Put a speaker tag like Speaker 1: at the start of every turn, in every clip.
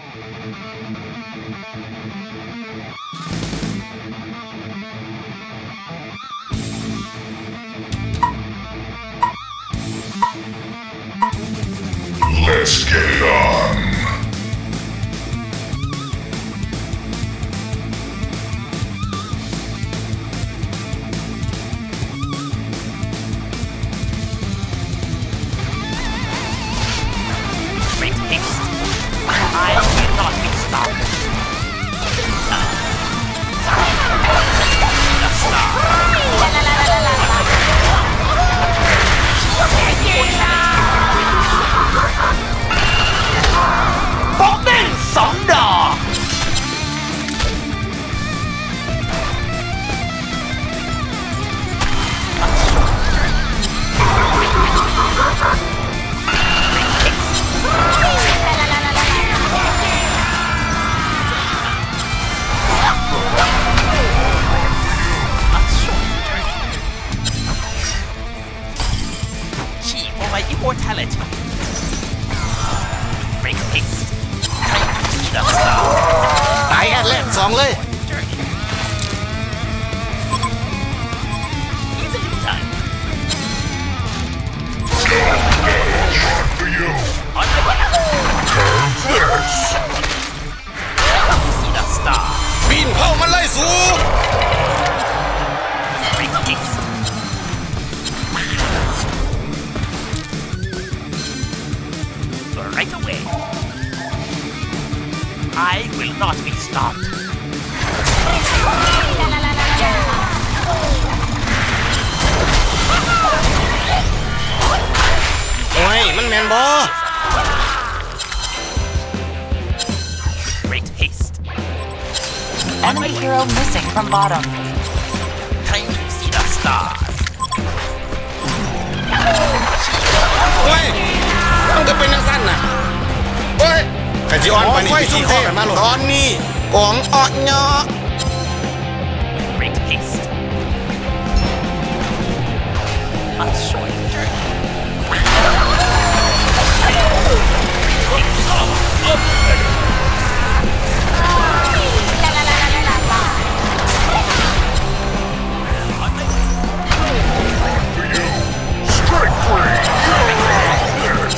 Speaker 1: Let's get it on.
Speaker 2: Great haste. I will not be stopped. The star. Bóng đen sóng đỏ. Key for my immortality. Great haste. The star.
Speaker 3: ตายแอดแรก2เลย
Speaker 2: Easily done.
Speaker 1: Shot for you.
Speaker 2: On the way.
Speaker 1: This.
Speaker 2: See the star.
Speaker 3: ปีนเผามันเลยสู
Speaker 2: Great haste. Right away. I will not be stopped.
Speaker 3: โอ้ยมันแมนบอ
Speaker 2: Great haste.
Speaker 4: Enemy hero missing from bottom.
Speaker 2: Time to see the stars.
Speaker 3: โอ้ยมันก็เป็นนักสั้นน่ะโอ้ยกะจิออนไปนี่ไปขี้ข้อกันมาหรอตอนนี้กองอ้อเนาะ
Speaker 2: Great haste. A short journey.
Speaker 1: Strike free. Yes.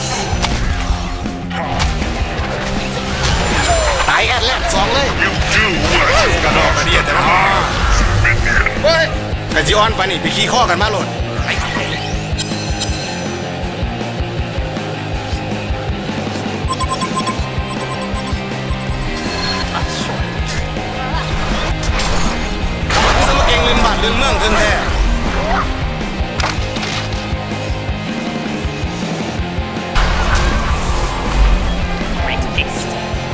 Speaker 3: ตายแอดแรก2เลย
Speaker 1: You do what you
Speaker 3: กระดอกกระเดียดแต่ละฮอ
Speaker 1: minion.
Speaker 3: เฮ้ยกะจิออนไปนี่ไปขี้ข้อกันมาหรอ
Speaker 2: Right away. A short journey.
Speaker 3: สมเก่งลืมบ้านลืมเมืองเกินแท้
Speaker 2: Great haste.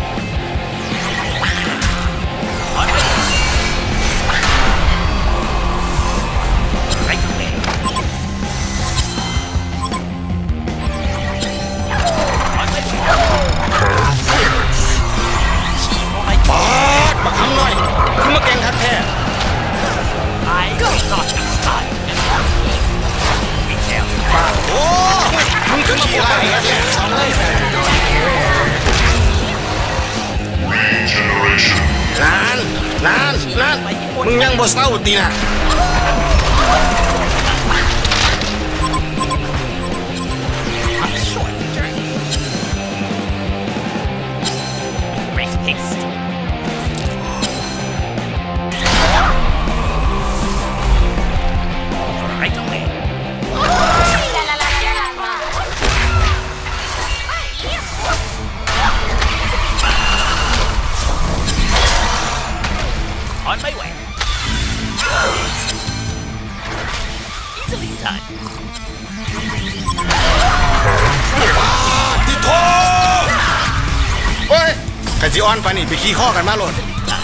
Speaker 2: On the way. Right away. On the way. Key for my
Speaker 3: ปาดบักคำหน่อยคือมาเก่งคักแท้
Speaker 2: I will not be stopped. Be careful.
Speaker 3: ปาดโอ้ยมึงคือมาขี้ไล่แอดแรก2เลย
Speaker 1: Regeneration.
Speaker 3: นานมึงยังบ่เศร้าตีน่ะ
Speaker 2: A short journey. Great haste. Right away. On my way. Easily done.
Speaker 3: ติโทเฮ้ยกะจิออนไปนี่ไปขี้ข้อกันมาโหลด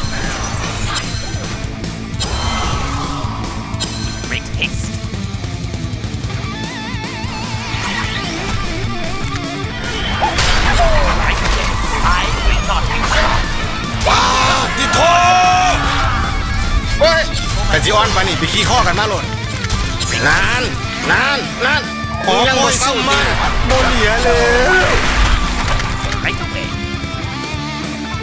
Speaker 2: Great haste. Right away. I will not be stopped.
Speaker 3: ว้าติโทเฮ้ยกะจิออนไปนี่ไปขี้ข้อกันมาโหลดนานมึงยังบ่เศร้าตีน่ะ
Speaker 2: Right away.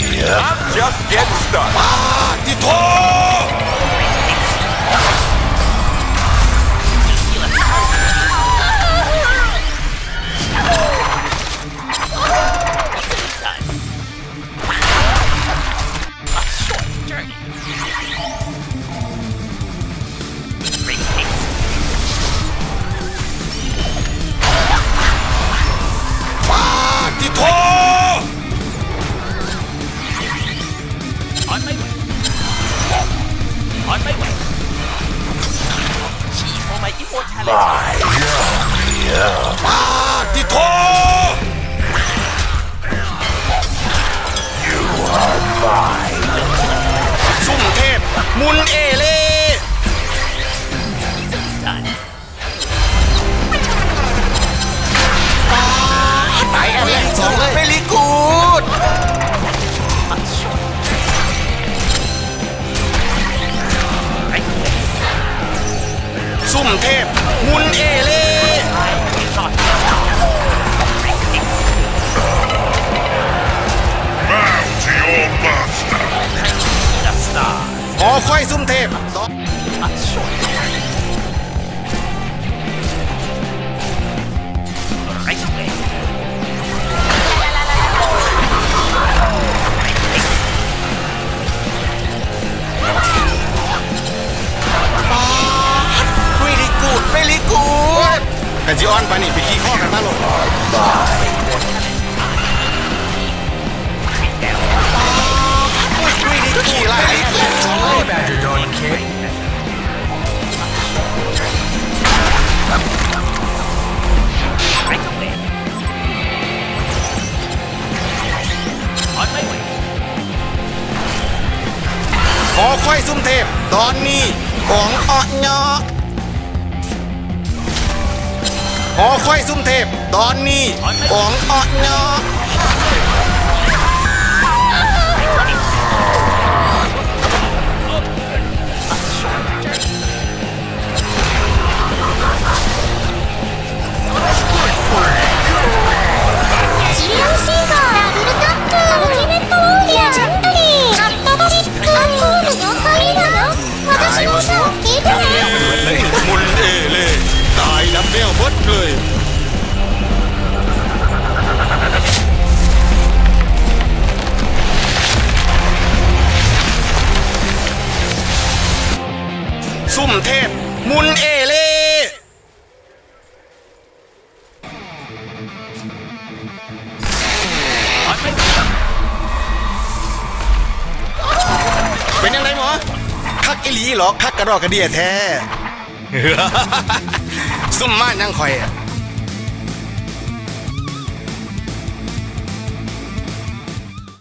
Speaker 1: I'm just getting started.
Speaker 3: ป้าดิโทซุ่มเทพมุนเอเล่ตายอันแรกสองเลยเวลีกูดซุ่มเทพมุนเอเล่
Speaker 1: To your master.
Speaker 3: หอคอยซุ่มเทพเวลีกูดกันจิออนไปนี่ไปขี้ข้อกันมาลงขี่ไล่ขอค่อยซุ่มเทพตอนนี้ของอ่อนยอขอค่อยซุ่มเทพตอนนี้ของอ่อนยอมุนเอเล่ตายดับเบี้ยวบดเลยซุ่มเทพมุนเอเล่เป็นยังไงหมอคักอีหลีหรอคักกระดอกกระเดียแท้ ซุ่มมายังคอย